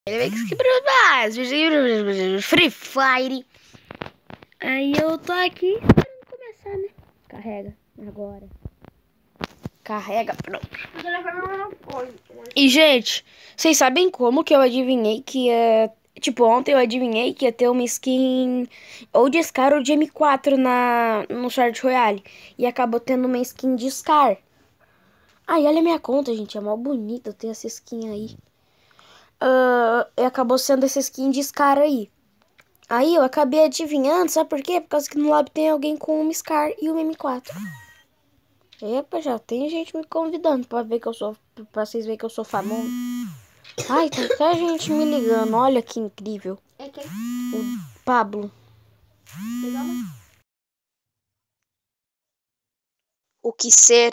Free Fire. Aí eu tô aqui esperando começar, né? Carrega agora. Carrega, pronto. E, gente, vocês sabem como que eu adivinhei que ia... Tipo, ontem eu adivinhei que ia ter uma skin ou de Scar ou de M4 no Sword Royale. E acabou tendo uma skin de Scar. Ai, olha a minha conta, gente. É mó bonita ter essa skin aí. E acabou sendo essa skin de Scar aí. Aí eu acabei adivinhando, sabe por quê? Por causa que no lobby tem alguém com uma Scar e uma M4. Epa, já tem gente me convidando pra ver que eu sou... Pra vocês verem que eu sou famoso. Ai, tem até gente me ligando. Olha que incrível. É quem? O Pablo. Legal, né? O que ser?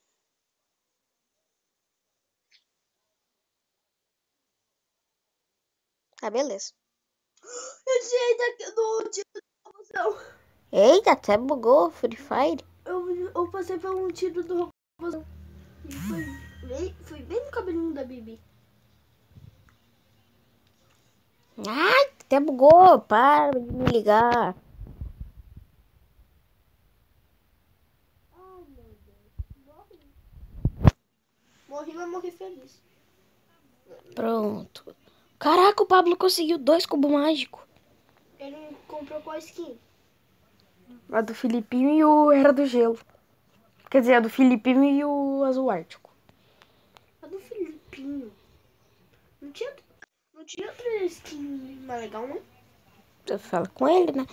Ah, beleza. Eu tinha ido no tiro da promoção. Eita, até bugou Free Fire. Eu passei por um tiro do robôzão. E foi bem no cabelinho da Bibi. Ai, até bugou. Para de me ligar. Ai, meu Deus. Morri, mas morri feliz. Pronto. Caraca, o Pablo conseguiu 2 cubos mágicos. Ele comprou qual skin? A do Filipinho e o Era do Gelo. Quer dizer, a do Filipinho e o Azul Ártico. A do Filipinho. Não tinha outra skin mais legal, não? Você fala com ele, né?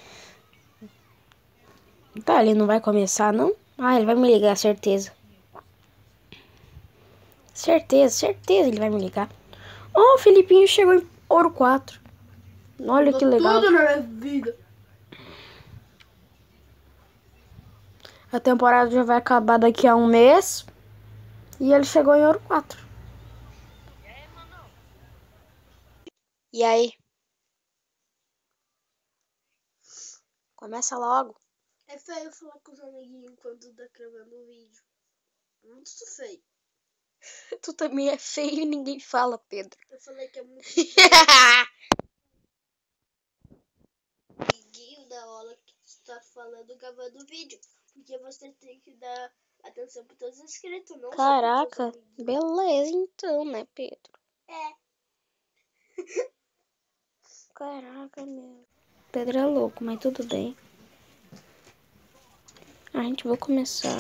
Tá, ele não vai começar, não? Ah, ele vai me ligar, certeza. Certeza ele vai me ligar. Oh, o Filipinho chegou em ouro 4. Olha que legal. Tudo na minha vida. A temporada já vai acabar daqui a um mês. E ele chegou em ouro 4. E aí? Começa logo. É feio falar com os amiguinhos enquanto tá gravando o vídeo. Muito feio. Tu também é feio e ninguém fala, Pedro. Eu falei que é muito feio. Amiguinho da aula que está falando gravando o vídeo. Porque você tem que dar atenção para todos os inscritos, não Caraca, só pros amiguinhos. beleza então, né, Pedro? É. Caraca, meu. Pedro é louco, mas tudo bem. A gente vai começar.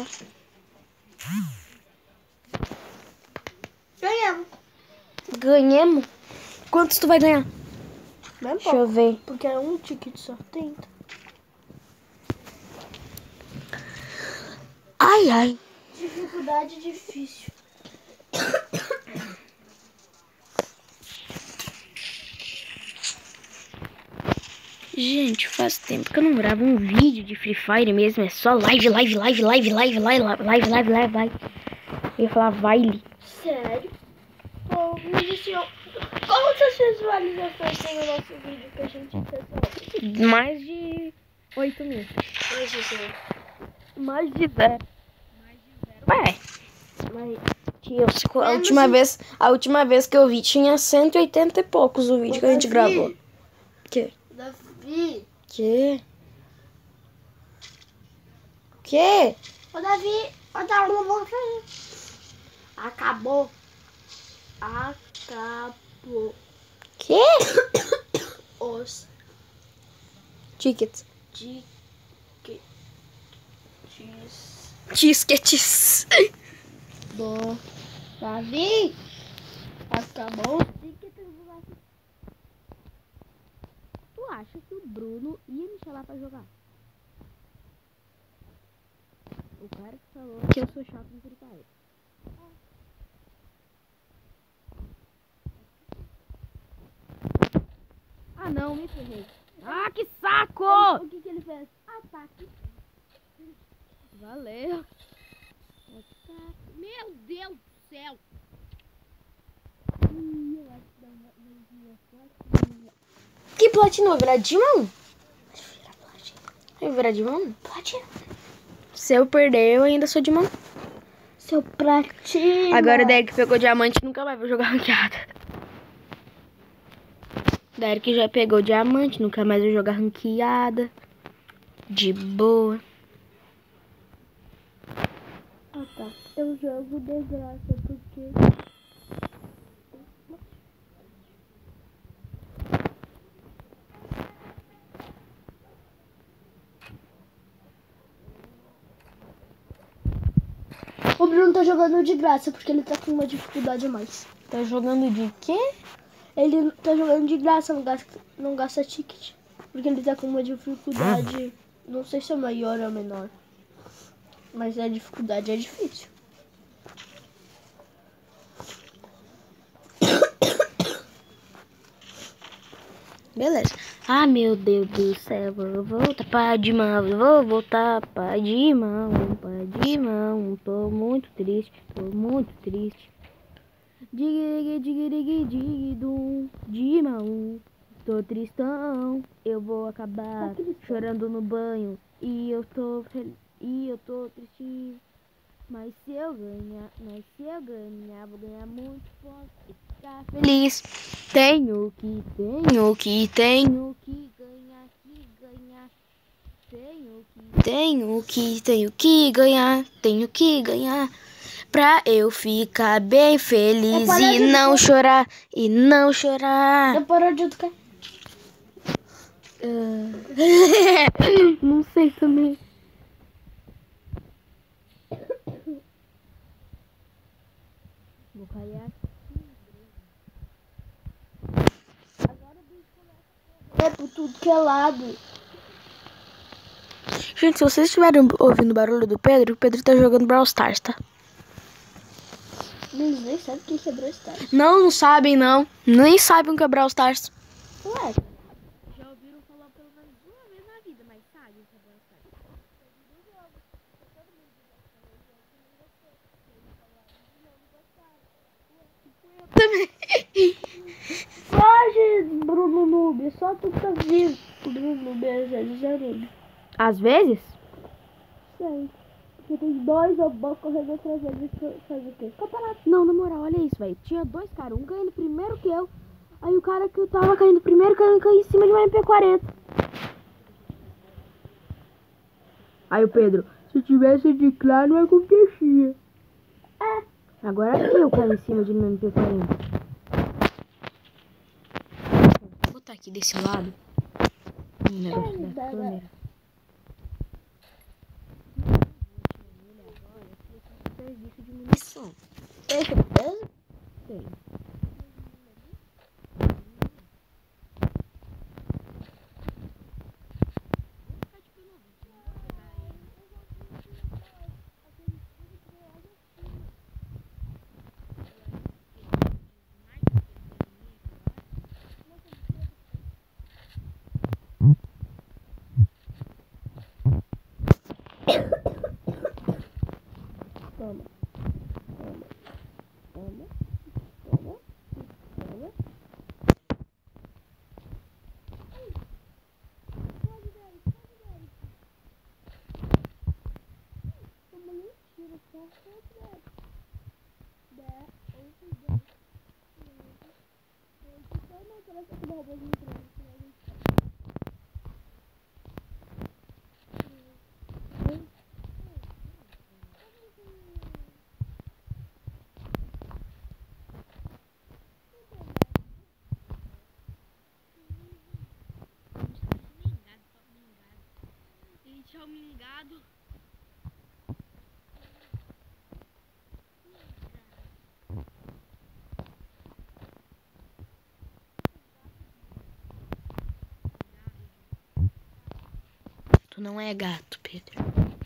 Ganhamos. Ganhamos? Quantos tu vai ganhar? Deixa eu ver. Porque é um ticket só. 30. Ai, ai. Dificuldade difícil. Gente, faz tempo que eu não gravo um vídeo de Free Fire mesmo. É só live. Eu ia falar baile. Sério? Bom, mas assim, ó, quantas visualizações tem o nosso vídeo que a gente fez? Mais de 8 mil. Mais de 0. Mais de 0. Ué, Mas a última vez que eu vi tinha 180 e poucos o vídeo que a gente gravou. Que? Davi. Que? Que? Ô, Davi. Ô, Davi. Acabou. Que? Os Tickets. tickets Tickets. do Davi. Acabou. Tu acha que o Bruno ia me chamar pra jogar? O cara que falou que eu sou chato no Free Fire. Ah, não, me ferrei. Ah, que saco! O que ele fez? Ataque. Valeu. Meu Deus do céu. Que platina? Vai virar Dimon? Vai virar Dimon? Platina. Se eu perder, eu ainda sou Dimon. Seu platina. Agora o deck que pegou diamante nunca mais vou jogar ranqueada. Galera que já pegou diamante, nunca mais vai jogar ranqueada. De boa. Ah, tá. Eu jogo de graça porque... O Bruno tá jogando de graça porque ele tá com uma dificuldade a mais. Tá jogando de quê? Ele tá jogando de graça, não gasta ticket. Porque ele tá com uma dificuldade, não sei se é maior ou menor. Mas a dificuldade é difícil. Beleza. Ah, meu Deus do céu. Vou voltar pra de mão. Vou voltar pra de mão. Pra de mão. Tô muito triste. Tô muito triste. Dig-dig-dig-dig-dig-dum. De mão. Tô tristão. Eu vou acabar chorando no banho. E eu tô triste. Mas se eu ganhar, vou ganhar muito, posso ficar feliz. Tenho que ganhar, tenho que ganhar, pra eu ficar bem feliz e não chorar, Já parou de tocar? Não sei também. Vou cair aqui. É por tudo que é lado. Gente, se vocês estiverem ouvindo o barulho do Pedro, o Pedro tá jogando Brawl Stars, tá? Eles nem sabem o que é Brawl Stars. Não sabem, não. Nem sabem o que é Brawl Stars. Ué, Já ouviram falar pelo menos uma vez na vida, mas sabem o que é Brawl Stars. Eu também. foge, Bruno Noob. Só tu tá vivo. Bruno Noob às vezes é noob. Às vezes? Sei. Porque tem dois robôs correndo atrás deles. Faz o quê? Campeonato. Não, na moral, olha isso, velho. Tinha dois caras, um caindo primeiro que eu. Aí o cara que eu tava caindo primeiro caiu em cima de uma MP40. Aí o Pedro, se tivesse de claro não acontecia. É. Agora eu caí em cima de uma MP40. Vou botar aqui desse lado o negócio da câmera. Serviço de munição. Tem certeza? Tem. Toma. Tchau, mingado. Tu não é gato, Pedro.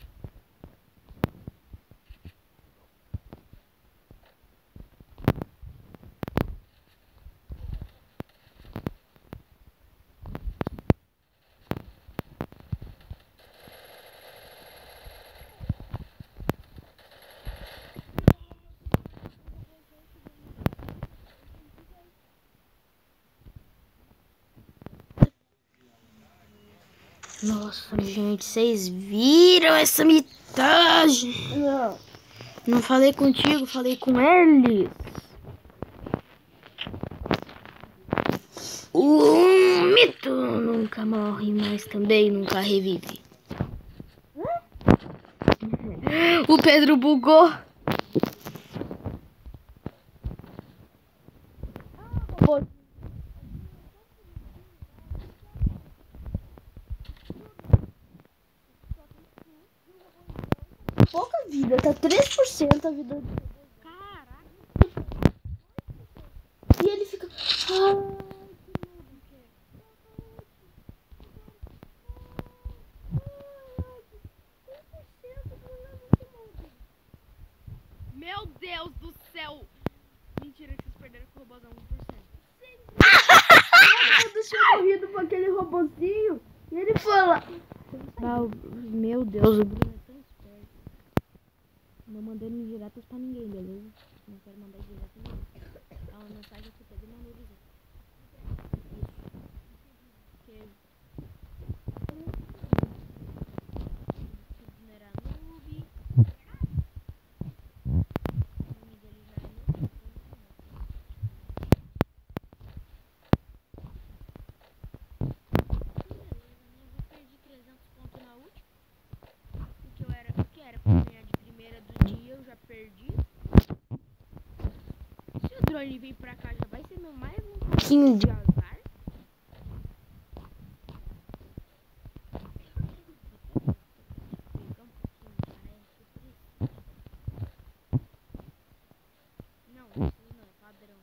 Nossa, gente, vocês viram essa mitagem? Não. Não falei contigo, falei com eles. O mito nunca morre, mas também nunca revive. O Pedro bugou. Pouca vida, tá 3% a vida. Caraca. E ele fica. Meu Deus do céu. Mentira que vocês perderam com o robôzão 1%. Eu tinha morrido com aquele robozinho. E ele fala. Meu Deus, o Bruno é tão esperto. Não mandando indiretas pra ninguém, beleza? Não quero mandar indiretas pra ninguém. Dá uma mensagem aqui, Pedro, e mandou dizer. Se o drone vir pra cá, já vai ser meu mais um pouquinho de azar. Não, isso não é padrão.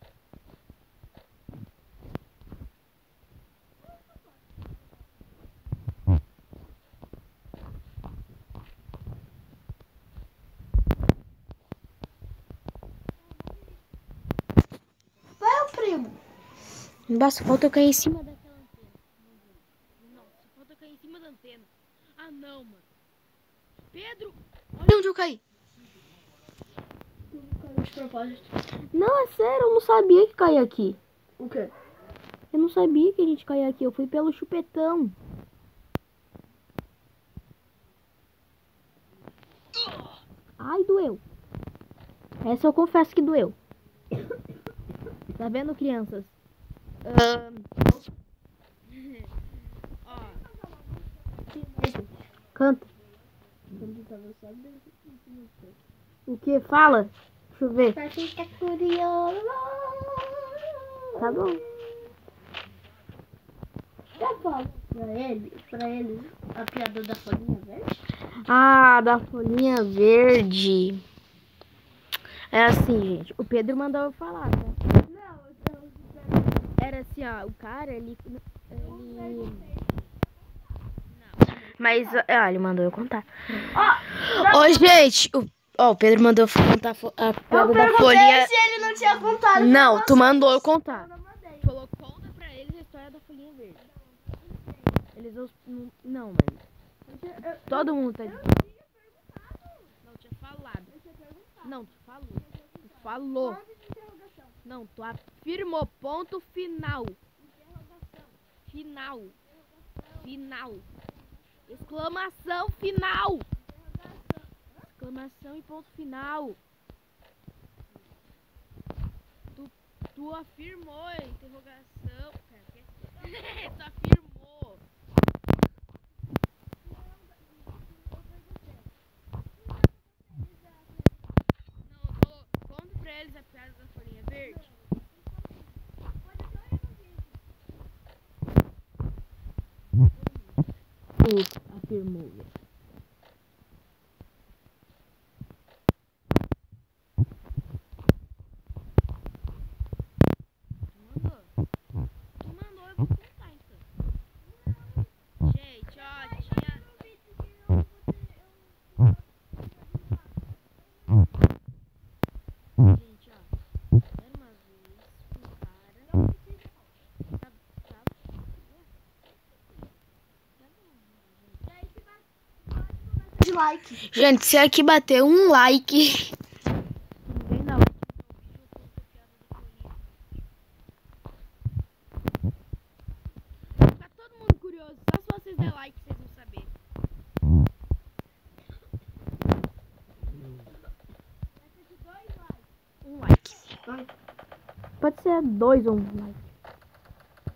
Vai, o primo. Basta, falta eu cair em cima daquela antena. Não, só falta eu cair em cima da antena. Ah, não, mano. Pedro, olha onde eu caí. De propósito. Não, é sério, eu não sabia que caía aqui. O quê? Eu não sabia que a gente caía aqui. Eu fui pelo chupetão. Ai, doeu. Essa eu confesso que doeu. Tá vendo, crianças? Ó. Canta. O que? Fala. Deixa eu ver. Pra ficar curioso. Tá bom. Já falo pra ele a piada da folhinha verde? Ah, da folhinha verde. É assim, gente. O Pedro mandou eu falar, tá? Não, Era assim, ó. O cara, ele... Mas, ele mandou eu contar. Ô, gente. O Pedro mandou eu contar a piada da folhinha... se ele não tinha contado. Não, tu mandou eu contar. Eu não mandei. Falou, conta pra eles a história da folhinha verde. Eles não, mano. Todo mundo tá dizendo. Não, tinha falado. Não, tu falou. Tu falou. Não, tu afirmou. Ponto final. Final. Final. Exclamação final. Exclamação e ponto final. Tu afirmou. Interrogação. Tu afirmou. Não, falou. Conta pra eles a piada da folhinha verde. Tu afirmou. Tu mandou, eu vou contar então. Gente, ó, tinha... Gente, ó, era uma vez um cara... De like. Gente, se aqui bater um like... Ninguém dá like. Tá todo mundo curioso, só se vocês der like vocês vão saber. Um like. Pode ser 2 ou 1 like.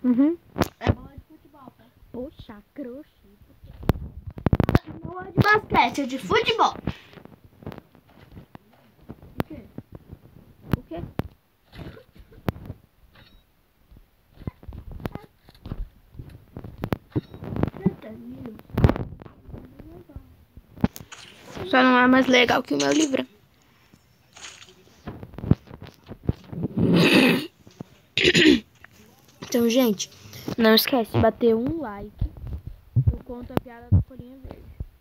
Uhum. É bola de futebol, tá? Poxa, crochê. Não é de basquete, é de futebol. O quê? O quê? Só não é mais legal que o meu livro. Então, gente, não esquece de bater um like. Eu conto a piada da folhinha verde.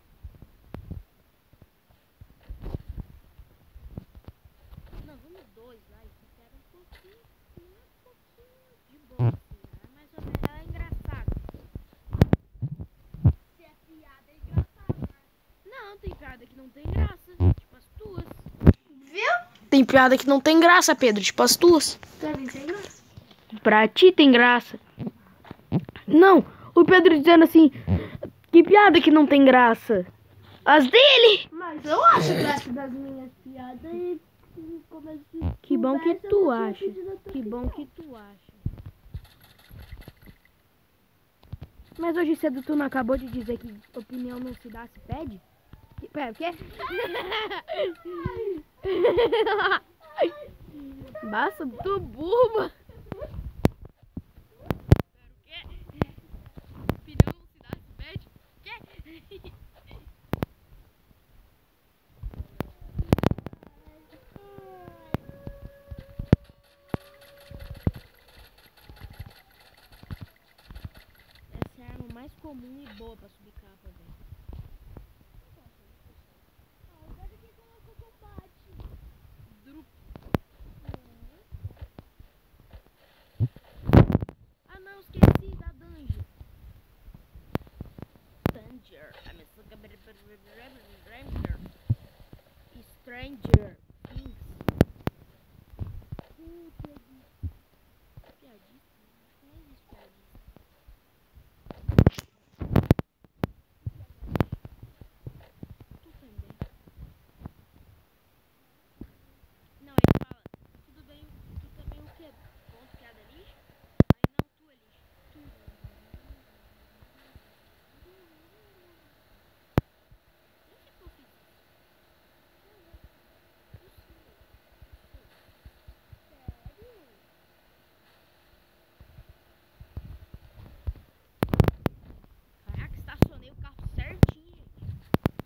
Não, vamos 2 likes. Eu quero um pouquinho de boa. Assim, mas ela é engraçada. Se é piada, é engraçado, né? Não, tem piada que não tem graça. Tipo as tuas. Viu? Tem piada que não tem graça, Pedro. Tipo as tuas. Pra mim tem graça. Pra ti tem graça. Não, o Pedro dizendo assim, que piada que não tem graça? As dele! Mas eu acho graça das minhas piadas e começo de Que bom que conversa, tu eu tinha acha. pedido a tua Que bom opinião. que tu acha. Mas hoje cedo tu não acabou de dizer que opinião não se dá, se pede? Pera, o quê? Basta, tu burro. Opinião não se dá, se pede? Quê? Essa é a arma mais comum e boa pra subir capa, velho. Ah não, esqueci da Danger. Danger. Stranger Things. Piadista? Não existe piadista. Tu também. Não, ele fala, tudo bem, tu também o quê? Ponto piada lixo? Aí não, tu é lixo. Tu. Nem sei que eu fiz. Caraca, estacionei o carro certinho, gente.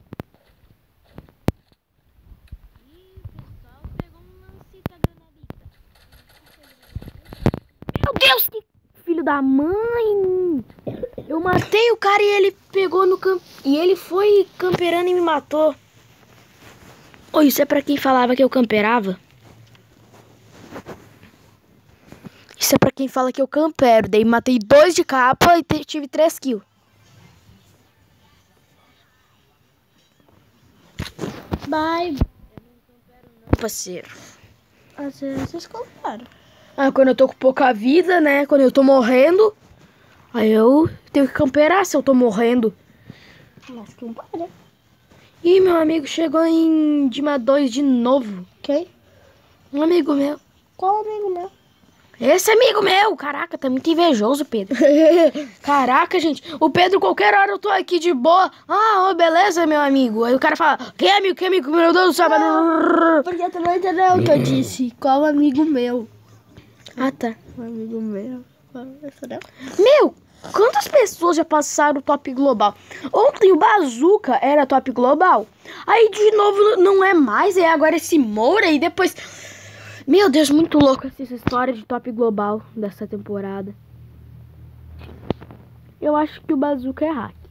Ih, o pessoal pegou um lancita granadita. Meu Deus, que filho da mãe! Eu matei o cara e ele pegou no campo. E ele foi camperando e me matou. Oh, isso é pra quem falava que eu camperava? Isso é pra quem fala que eu campero. Daí matei 2 de capa e tive 3 kills. Bye. Parceiro. Às vezes vocês compraram. Ah, quando eu tô com pouca vida, né? Quando eu tô morrendo. Aí eu tenho que camperar se eu tô morrendo. Mas compraram. Ih, meu amigo chegou em Dima 2 de novo. Quem? Um amigo meu. Qual amigo meu? Esse amigo meu, caraca, tá muito invejoso, Pedro. Caraca, gente, o Pedro, qualquer hora eu tô aqui de boa. Ah, ô, beleza, meu amigo. Aí o cara fala, que amigo, meu Deus do céu. Porque tu não entendeu o que eu disse. Qual amigo meu? Ah, tá. Um amigo meu. Entendeu? Meu, quantas pessoas já passaram o top global? Ontem o Bazooka era top global. Aí de novo não é mais, é agora esse Moura e depois... Meu Deus, muito louco essa história de top global dessa temporada. Eu acho que o Bazooka é hack.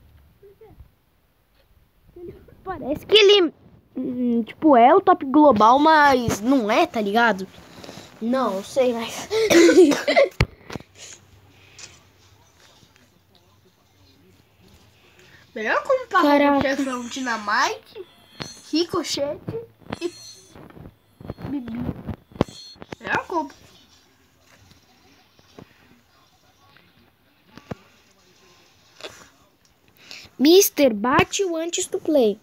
Parece que ele, tipo, é o top global, mas não é, tá ligado? Não sei, mas... Melhor comprar Caraca. o chefão Dynamite, Ricochete e Bibi. Melhor compra. Mister, bate o antes do play.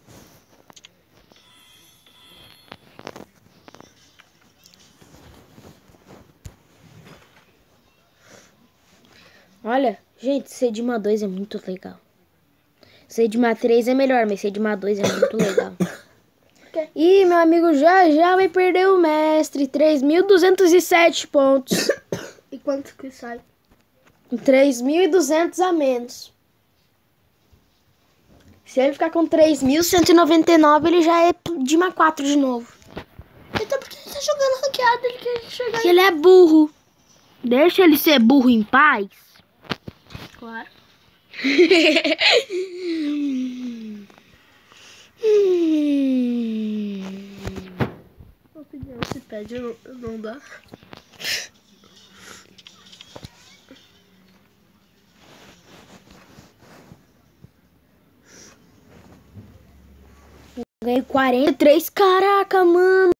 Olha, gente, Sedima 2 é muito legal. Sedima 3 é melhor, mas Sedima 2 é muito legal. Ih, meu amigo já vai perder o mestre. 3.207 pontos. E quanto que sai? 3.200 a menos. Se ele ficar com 3.199, ele já é Dima 4 de novo. Então por que ele tá jogando ranqueado? Ele quer chegar Porque ele é burro. Deixa ele ser burro em paz. Claro. Opinião se pede, não dá. Ganhei 43. Caraca, mano.